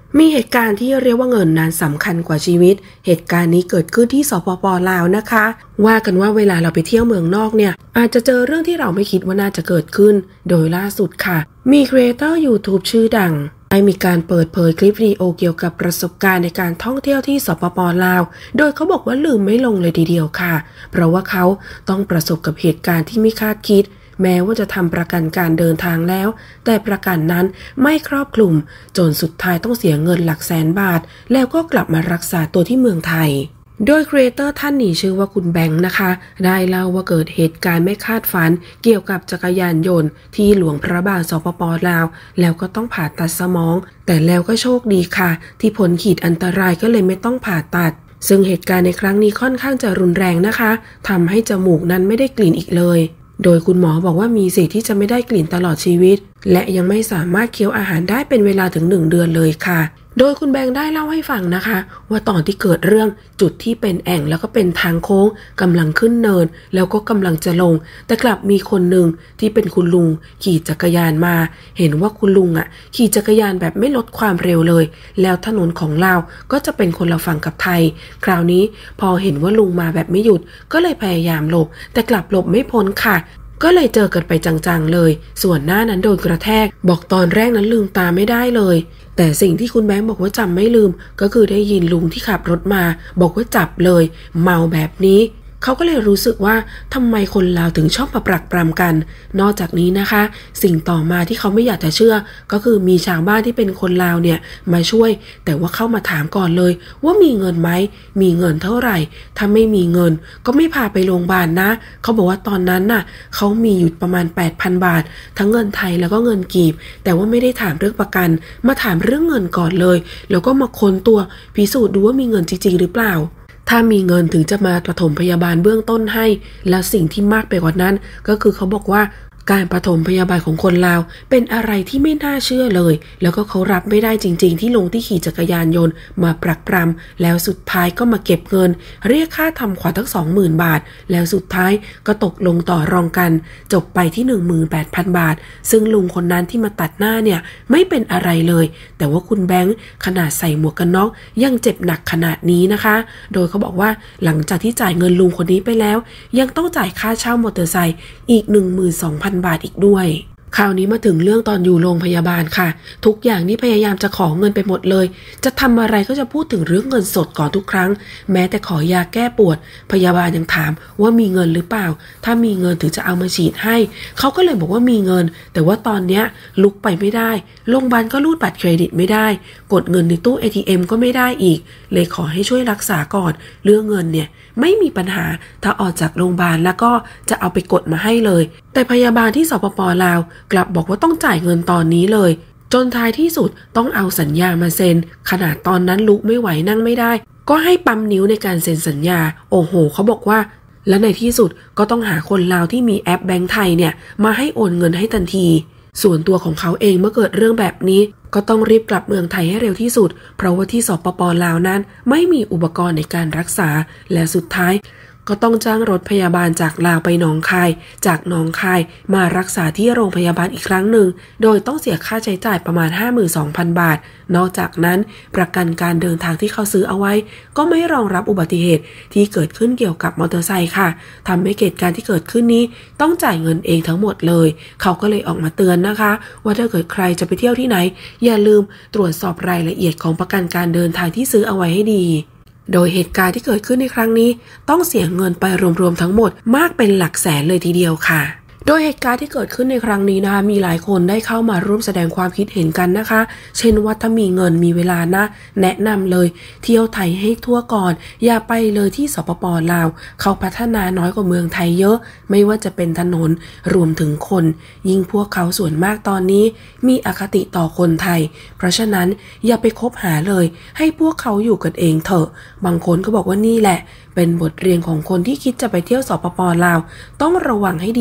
มีเหตุการณ์ที่เรียกว่าเงินนั้นสำคัญกว่าชีวิตเหตุการณ์นี้เกิดขึ้นที่สปป.ลาวนะคะว่ากันว่าเวลาเราไปเที่ยวเมืองนอกเนี่ยอาจจะเจอเรื่องที่เราไม่คิดว่าน่าจะเกิดขึ้นโดยล่าสุดค่ะมีครีเอเตอร์ YouTube ชื่อดังได้มีการเปิดเผยคลิปวิดีโอเกี่ยวกับประสบการณ์ในการท่องเที่ยวที่สปป.ลาวโดยเขาบอกว่าลืมไม่ลงเลยทีเดียวค่ะเพราะว่าเขาต้องประสบกับเหตุการณ์ที่ไม่คาดคิดแม้ว่าจะทำประกันการเดินทางแล้วแต่ประกันนั้นไม่ครอบคลุมจนสุดท้ายต้องเสียเงินหลักแสนบาทแล้วก็กลับมารักษาตัวที่เมืองไทยโดยครีเอเตอร์ท่านนี้ชื่อว่าคุณแบงค์นะคะได้เล่าว่าเกิดเหตุการณ์ไม่คาดฝันเกี่ยวกับจักรยานยนต์ที่หลวงพระบางสปป.ลาวแล้วก็ต้องผ่าตัดสมองแต่แล้วก็โชคดีค่ะที่พ้นขีดอันตรายก็เลยไม่ต้องผ่าตัดซึ่งเหตุการณ์ในครั้งนี้ค่อนข้างจะรุนแรงนะคะทำให้จมูกนั้นไม่ได้กลิ่นอีกเลยโดยคุณหมอบอกว่ามีสิทธิ์ที่จะไม่ได้กลิ่นตลอดชีวิตและยังไม่สามารถเคี้ยวอาหารได้เป็นเวลาถึง1 เดือนเลยค่ะโดยคุณแบงค์ได้เล่าให้ฟังนะคะว่าตอนที่เกิดเรื่องจุดที่เป็นแอ่งแล้วก็เป็นทางโค้งกำลังขึ้นเนินแล้วก็กำลังจะลงแต่กลับมีคนหนึ่งที่เป็นคุณลุงขี่จักรยานมาเห็นว่าคุณลุงขี่จักรยานแบบไม่ลดความเร็วเลยแล้วถนนของลาวก็จะเป็นคนละฝั่งกับไทยคราวนี้พอเห็นว่าลุงมาแบบไม่หยุดก็เลยพยายามหลบแต่กลับหลบไม่พ้นค่ะก็เลยเจอกันไปจังๆเลยส่วนหน้านั้นโดนกระแทกบอกตอนแรกนั้นลืมตาไม่ได้เลยแต่สิ่งที่คุณแบงค์บอกว่าจำไม่ลืมก็คือได้ยินลุงที่ขับรถมาบอกว่าจับเลยเมาแบบนี้เขาก็เลยรู้สึกว่าทำไมคนลาวถึงชอบมาปรักปรำกันนอกจากนี้นะคะสิ่งต่อมาที่เขาไม่อยากจะเชื่อก็คือมีชาวบ้านที่เป็นคนลาวเนี่ยมาช่วยแต่ว่าเข้ามาถามก่อนเลยว่ามีเงินไหมมีเงินเท่าไหร่ถ้าไม่มีเงินก็ไม่พาไปโรงพยาบาลนะเขาบอกว่าตอนนั้นน่ะเขามีอยู่ประมาณ 8,000 บาททั้งเงินไทยแล้วก็เงินกีบแต่ว่าไม่ได้ถามเรื่องประกันมาถามเรื่องเงินก่อนเลยแล้วก็มาค้นตัวพิสูจน์ดูว่ามีเงินจริงๆหรือเปล่าถ้ามีเงินถึงจะมาปฐมพยาบาลเบื้องต้นให้และสิ่งที่มากไปกว่านั้นก็คือเขาบอกว่าการปฐมพยาบาลของคนลาวเป็นอะไรที่ไม่น่าเชื่อเลยแล้วก็เขารับไม่ได้จริงๆที่ลุงที่ขี่จักรยานยนต์มาปรักปรำแล้วสุดท้ายก็มาเก็บเงินเรียกค่าทำขวัญทั้ง 20,000 บาทแล้วสุดท้ายก็ตกลงต่อรองกันจบไปที่ 18,000 บาทซึ่งลุงคนนั้นที่มาตัดหน้าเนี่ยไม่เป็นอะไรเลยแต่ว่าคุณแบงค์ขนาดใส่หมวกกันน็อกยังเจ็บหนักขนาดนี้นะคะโดยเขาบอกว่าหลังจากที่จ่ายเงินลุงคนนี้ไปแล้วยังต้องจ่ายค่าเช่ามอเตอร์ไซค์อีก 12,000 บาทอีกด้วยคราวนี้มาถึงเรื่องตอนอยู่โรงพยาบาลค่ะทุกอย่างนี่พยายามจะขอเงินไปหมดเลยจะทำอะไรก็จะพูดถึงเรื่องเงินสดก่อนทุกครั้งแม้แต่ขอยาแก้ปวดพยาบาลยังถามว่ามีเงินหรือเปล่าถ้ามีเงินถึงจะเอามาฉีดให้เขาก็เลยบอกว่ามีเงินแต่ว่าตอนเนี้ยลุกไปไม่ได้โรงพยาบาลก็รูดบัตรเครดิตไม่ได้กดเงินในตู้ ATM ก็ไม่ได้อีกเลยขอให้ช่วยรักษาก่อนเรื่องเงินเนี่ยไม่มีปัญหาถ้าออกจากโรงพยาบาลแล้วก็จะเอาไปกดมาให้เลยแต่พยาบาลที่สปป.ลาวกลับบอกว่าต้องจ่ายเงินตอนนี้เลยจนท้ายที่สุดต้องเอาสัญญามาเซ็นขนาดตอนนั้นลุกไม่ไหวนั่งไม่ได้ก็ให้ปั๊มนิ้วในการเซ็นสัญญาโอ้โหเขาบอกว่าและในที่สุดก็ต้องหาคนลาวที่มีแอปแบงก์ไทยเนี่ยมาให้โอนเงินให้ทันทีส่วนตัวของเขาเองเมื่อเกิดเรื่องแบบนี้ก็ต้องรีบกลับเมืองไทยให้เร็วที่สุดเพราะว่าที่สปป.ลาวนั้นไม่มีอุปกรณ์ในการรักษาและสุดท้ายก็ต้องจ้างรถพยาบาลจากลาวไปหนองคายจากหนองคายมารักษาที่โรงพยาบาลอีกครั้งหนึ่งโดยต้องเสียค่าใช้จ่ายประมาณ 52,000 บาทนอกจากนั้นประกันการเดินทางที่เขาซื้อเอาไว้ก็ไม่รองรับอุบัติเหตุที่เกิดขึ้นเกี่ยวกับมอเตอร์ไซค์ค่ะทำให้เหตุการณ์ที่เกิดขึ้นนี้ต้องจ่ายเงินเองทั้งหมดเลยเขาก็เลยออกมาเตือนนะคะว่าถ้าเกิดใครจะไปเที่ยวที่ไหนอย่าลืมตรวจสอบรายละเอียดของประกันการเดินทางที่ซื้อเอาไว้ให้ดีโดยเหตุการณ์ที่เกิดขึ้นในครั้งนี้ต้องเสียเงินไปรวมๆทั้งหมดมากเป็นหลักแสนเลยทีเดียวค่ะโดยเหตุการณ์ที่เกิดขึ้นในครั้งนี้นะคะมีหลายคนได้เข้ามาร่วมแสดงความคิดเห็นกันนะคะเช่นว่าถ้ามีเงินมีเวลานะแนะนำเลยเที่ยวไทยให้ทั่วก่อนอย่าไปเลยที่สปป.ลาวเขาพัฒนาน้อยกว่าเมืองไทยเยอะไม่ว่าจะเป็นถนนรวมถึงคนยิ่งพวกเขาส่วนมากตอนนี้มีอคติต่อคนไทยเพราะฉะนั้นอย่าไปคบหาเลยให้พวกเขาอยู่กันเองเถอะบางคนก็บอกว่านี่แหละเป็นบทเรียนของคนที่คิดจะไปเที่ยวสปป.ลาวต้องระวังให้ดีมาก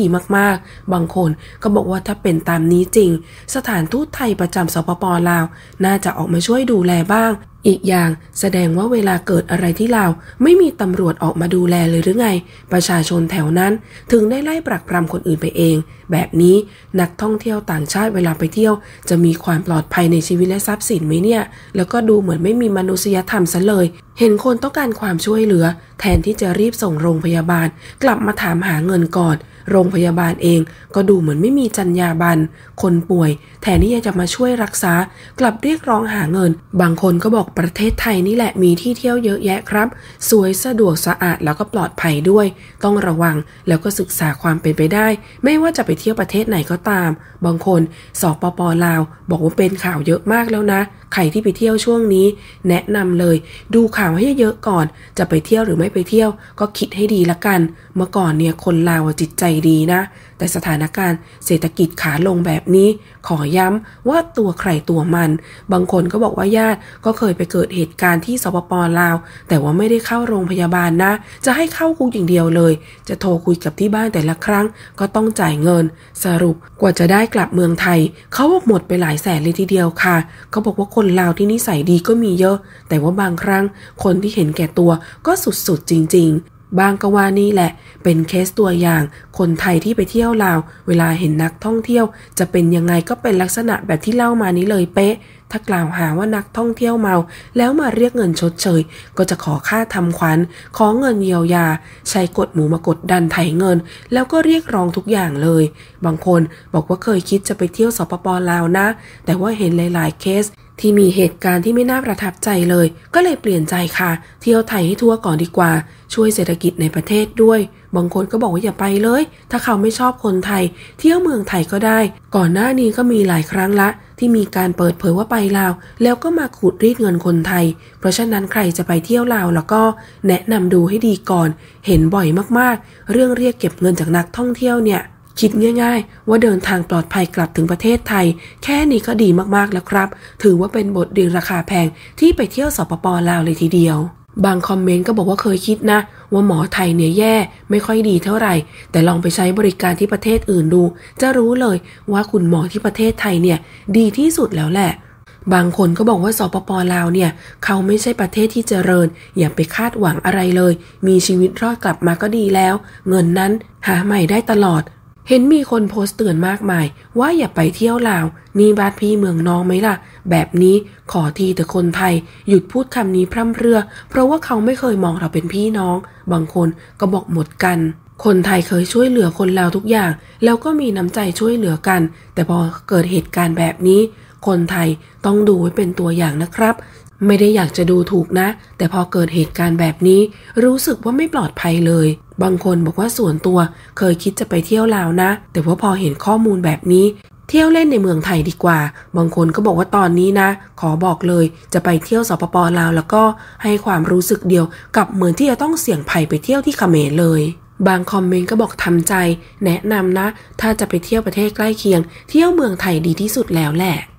ากบางคนก็บอกว่าถ้าเป็นตามนี้จริงสถานทูตไทยประจำสปป.ลาวน่าจะออกมาช่วยดูแลบ้างอีกอย่างแสดงว่าเวลาเกิดอะไรที่ลาวไม่มีตำรวจออกมาดูแลเลยหรือไงประชาชนแถวนั้นถึงได้ไล่ปรักปรำคนอื่นไปเองแบบนี้นักท่องเที่ยวต่างชาติเวลาไปเที่ยวจะมีความปลอดภัยในชีวิตและทรัพย์สินไหมเนี่ยแล้วก็ดูเหมือนไม่มีมนุษยธรรมซะเลยเห็นคนต้องการความช่วยเหลือแทนที่จะรีบส่งโรงพยาบาลกลับมาถามหาเงินก่อนโรงพยาบาลเองก็ดูเหมือนไม่มีจรรยาบรรณคนป่วยแทนที่จะมาช่วยรักษากลับเรียกร้องหาเงินบางคนก็บอกประเทศไทยนี่แหละมีที่เที่ยวเยอะแยะครับสวยสะดวกสะอาดแล้วก็ปลอดภัยด้วยต้องระวังแล้วก็ศึกษาความเป็นไปได้ไม่ว่าจะไปเที่ยวประเทศไหนก็ตามบางคนสปป.ลาวบอกว่าเป็นข่าวเยอะมากแล้วนะใครที่ไปเที่ยวช่วงนี้แนะนำเลยดูข่าวให้เยอะก่อนจะไปเที่ยวหรือไม่ไปเที่ยวก็คิดให้ดีละกันเมื่อก่อนเนี่ยคนลาวจิตใจดีนะแต่สถานการณ์เศรษฐกิจขาลงแบบนี้ขอย้ำว่าตัวใครตัวมันบางคนก็บอกว่าญาติก็เคยไปเกิดเหตุการณ์ที่สปป.ลาวแต่ว่าไม่ได้เข้าโรงพยาบาลนะจะให้เข้าคุกอย่างเดียวเลยจะโทรคุยกับที่บ้านแต่ละครั้งก็ต้องจ่ายเงินสรุปกว่าจะได้กลับเมืองไทยเขาบอกหมดไปหลายแสนเลยทีเดียวค่ะเขาบอกว่าคนลาวที่นิสัยดีก็มีเยอะแต่ว่าบางครั้งคนที่เห็นแก่ตัวก็สุดๆจริงๆบางก็ว่านี่แหละเป็นเคสตัวอย่างคนไทยที่ไปเที่ยวลาวเวลาเห็นนักท่องเที่ยวจะเป็นยังไงก็เป็นลักษณะแบบที่เล่ามานี้เลยเป๊ะถ้ากล่าวหาว่านักท่องเที่ยวเมาแล้วมาเรียกเงินชดเชยก็จะขอค่าทำขวัญขอเงินเยียวยาใช้กฎหมู่มากดดันไถ่เงินแล้วก็เรียกร้องทุกอย่างเลยบางคนบอกว่าเคยคิดจะไปเที่ยวสปป.ลาวนะแต่ว่าเห็นหลายๆเคสที่มีเหตุการณ์ที่ไม่น่าประทับใจเลยก็เลยเปลี่ยนใจค่ะเที่ยวไทยให้ทั่วก่อนดีกว่าช่วยเศรษฐกิจในประเทศด้วยบางคนก็บอกว่าอย่าไปเลยถ้าเขาไม่ชอบคนไทยเที่ยวเมืองไทยก็ได้ก่อนหน้านี้ก็มีหลายครั้งละที่มีการเปิดเผยว่าไปลาวแล้วก็มาขูดรีดเงินคนไทยเพราะฉะนั้นใครจะไปเที่ยวลาวแล้วก็แนะนำดูให้ดีก่อนเห็นบ่อยมากๆเรื่องเรียกเก็บเงินจากนักท่องเที่ยวเนี่ยคิดง่ายๆว่าเดินทางปลอดภัยกลับถึงประเทศไทยแค่นี้ก็ดีมากๆแล้วครับถือว่าเป็นบทเรียนราคาแพงที่ไปเที่ยวสปป.ลาวเลยทีเดียวบางคอมเมนต์ก็บอกว่าเคยคิดนะว่าหมอไทยเนี่ยแย่ไม่ค่อยดีเท่าไหร่แต่ลองไปใช้บริการที่ประเทศอื่นดูจะรู้เลยว่าคุณหมอที่ประเทศไทยเนี่ยดีที่สุดแล้วแหละบางคนก็บอกว่าสปป.ลาวเนี่ยเขาไม่ใช่ประเทศที่เจริญอย่าไปคาดหวังอะไรเลยมีชีวิตรอดกลับมาก็ดีแล้วเงินนั้นหาใหม่ได้ตลอดเห็นมีคนโพสต์เตือนมากมายว่าอย่าไปเที่ยวลาวนี่บ้านพี่เมืองน้องไหมล่ะแบบนี้ขอทีแต่คนไทยหยุดพูดคำนี้พร่ำเพรื่อเพราะว่าเขาไม่เคยมองเราเป็นพี่น้องบางคนก็บอกหมดกันคนไทยเคยช่วยเหลือคนลาวทุกอย่างแล้วก็มีน้ำใจช่วยเหลือกันแต่พอเกิดเหตุการณ์แบบนี้คนไทยต้องดูไว้เป็นตัวอย่างนะครับไม่ได้อยากจะดูถูกนะแต่พอเกิดเหตุการณ์แบบนี้รู้สึกว่าไม่ปลอดภัยเลยบางคนบอกว่าส่วนตัวเคยคิดจะไปเที่ยวลาวนะแต่ว่าพอเห็นข้อมูลแบบนี้เที่ยวเล่นในเมืองไทยดีกว่าบางคนก็บอกว่าตอนนี้นะขอบอกเลยจะไปเที่ยวสปป.ลาวแล้วก็ให้ความรู้สึกเดียวกับเหมือนที่จะต้องเสี่ยงภัยไปเที่ยวที่เขมรเลยบางคอมเมนต์ก็บอกทำใจแนะนำนะถ้าจะไปเที่ยวประเทศใกล้เคียงเที่ยวเมืองไทยดีที่สุดแล้วแหละ